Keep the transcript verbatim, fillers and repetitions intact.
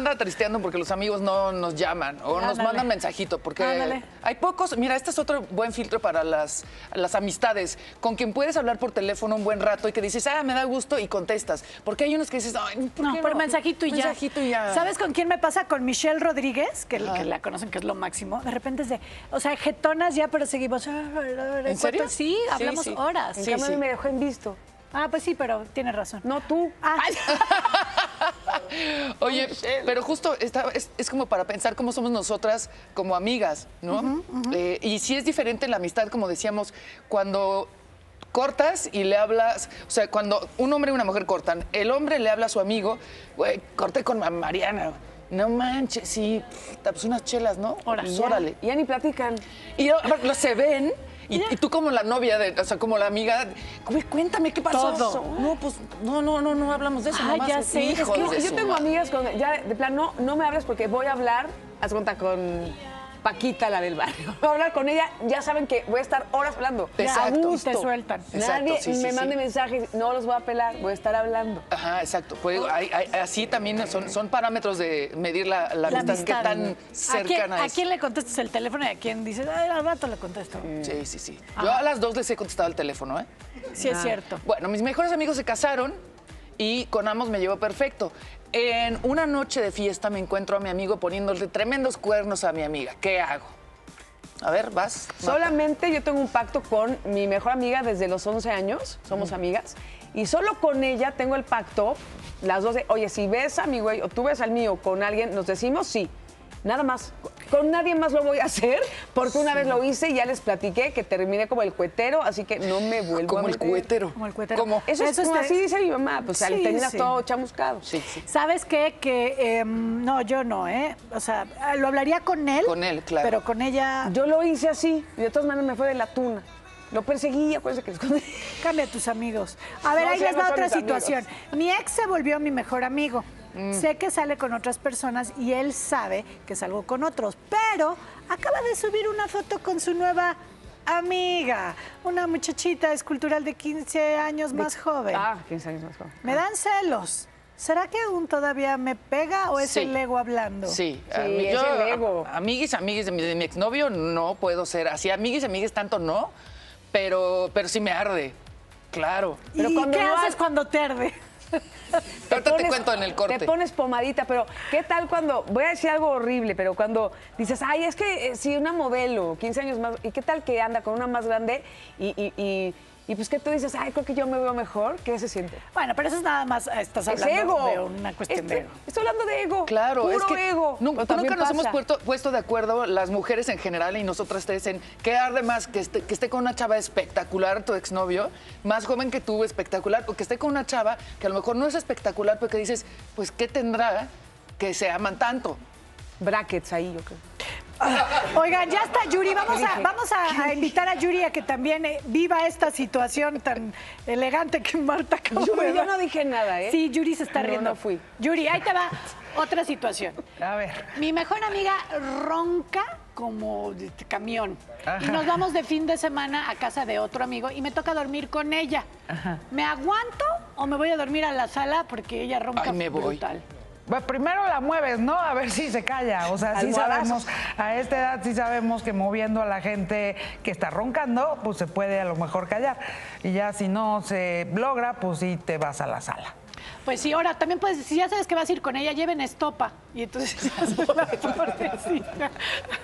anda tristeando porque los amigos no nos llaman o nos Ándale. mandan mensajito porque Ándale. hay pocos. Mira, este es otro buen filtro para las, las amistades, con quien puedes hablar por teléfono un buen rato y que dices, ah, me da gusto y contestas. Porque hay unos que dices, ay, ¿por No, qué por no? mensajito y ya. Mensajito y ya. ¿Sabes con quién me pasa? Con Michelle Rodríguez, que, que la conocen, que es lo máximo. De repente es de, o sea, jetonas ya, pero seguimos. ¿En serio? Sí, hablamos sí. horas. En Sí, cambio, a sí. mí me dejó en visto. Ah, pues sí, pero tienes razón. No tú. Ah, Oye, pero justo está- es, es como para pensar cómo somos nosotras como amigas, ¿no? Eh, y sí es diferente la amistad, como decíamos, cuando cortas y le hablas, o sea, cuando un hombre y una mujer cortan, el hombre le habla a su amigo, güey, corté con Ma- Mariana, no manches, sí, pues unas chelas, ¿no? Órale. Pues órale. Ya ni platican. Y lo, lo- se ven. Y, y tú como la novia, de, o sea, como la amiga, güey, cuéntame, ¿qué pasó? Todo. No, pues, no, no, no, no hablamos de eso. Ay, nomás, ya sé, es hijos que de Yo su tengo madre. amigas con. Ya, de plan, no, no me hables porque voy a hablar. Haz cuenta con Paquita, la del barrio. Voy a hablar con ella. Ya saben que voy a estar horas hablando. Exacto. A y gusto. te sueltan. Exacto, Nadie sí, sí, me sí. mande mensajes. No los voy a pelar. Voy a estar hablando. Ajá, exacto. Pues, hay- hay- así también son, son parámetros de medir la, la La amistad, qué amistad. tan ¿A quién, cercana ¿A es. quién le contestas el teléfono y a quién dices, ay, al rato le contesto? Sí, sí, sí. Yo a las dos les he contestado el teléfono, ¿eh? Sí, es cierto. Bueno, mis mejores amigos se casaron y con ambos me llevo perfecto. En una noche de fiesta me encuentro a mi amigo poniéndole tremendos cuernos a mi amiga. ¿Qué hago? A ver, vas. Solamente yo tengo un pacto con mi mejor amiga desde los once años. Somos amigas. Y solo con ella tengo el pacto, las dos de, oye, si ves a mi güey o tú ves al mío con alguien, nos decimos sí. Nada más. Con nadie más lo voy a hacer porque una vez lo hice y ya les platiqué que terminé como el cuetero, así que no me vuelvo Como a el meter. cuétero. Como el cuetero. Como- Eso, es Eso como está- así dice mi mamá, pues Sí, al terminas sí. todo chamuscado. Sí, sí. ¿Sabes qué? Que em, no, yo no, ¿eh? O sea, lo hablaría con él. Con él, claro. Pero con ella, Yo lo hice así y de todas maneras me fue de la tuna. Lo perseguí, acuérdense que lo escondí. cambia a tus amigos. A ver, No, ahí sí, les no va son otra mis amigos. situación. Mi ex se volvió mi mejor amigo. Mm. Sé que sale con otras personas y él sabe que salgo con otros, pero acaba de subir una foto con su nueva amiga, una muchachita escultural de quince años más joven. Ah, quince años más joven. Me dan celos. ¿Será que aún todavía me pega o es Sí. el ego hablando? Sí, Sí, a mí- es yo, el ego. a- amiguis, amiguis de mi, de mi exnovio no puedo ser así. Amiguis, amiguis tanto no, pero, pero sí me arde. Claro. Pero ¿Y cuando qué no haces hay- cuando te arde? Ahorita te cuento en el corte. Te pones pomadita, pero ¿qué tal cuando, voy a decir algo horrible, pero cuando dices, ay, es que eh, sí, una modelo, quince años más, ¿y qué tal que anda con una más grande y, y, y, y pues que tú dices, ay, creo que yo me veo mejor? ¿Qué se siente? Bueno, pero eso es nada más, estás Es hablando ego. de una cuestión Este- de ego. Estoy hablando de ego. Claro, Puro es que ego. nu- Pero también nunca nos hemos pasa. puesto, puesto de acuerdo, las mujeres en general y nosotras tres, en qué arde más, que esté, que esté con una chava espectacular, tu exnovio, más joven que tú, espectacular, o que esté con una chava que a lo mejor no es espectacular, pero que dices, pues, ¿qué tendrá que se aman tanto? Brackets ahí, yo creo. Oigan, ya está Yuri. Vamos ¿Qué a, dije? vamos a, a invitar a Yuri a que también eh, viva esta situación tan elegante que Marta acabó Yuri, de yo dar. no dije nada, ¿eh? Sí, Yuri se está No, riendo. no fui. Yuri, ahí te va otra situación. A ver. Mi mejor amiga ronca como de camión. Ajá. Y nos vamos de fin de semana a casa de otro amigo y me toca dormir con ella. ¿Me aguanto o me voy a dormir a la sala porque ella ronca Ay, me voy. brutal? Pues primero la mueves, ¿no? A ver si se calla. O sea, sí Almohadazos. sabemos, a esta edad sí sabemos que moviendo a la gente que está roncando, pues se puede a lo mejor callar. Y ya si no se logra, pues sí te vas a la sala. Pues sí, ahora también puedes, si ya sabes que vas a ir con ella, lleven estopa. Y entonces haces la torrecita.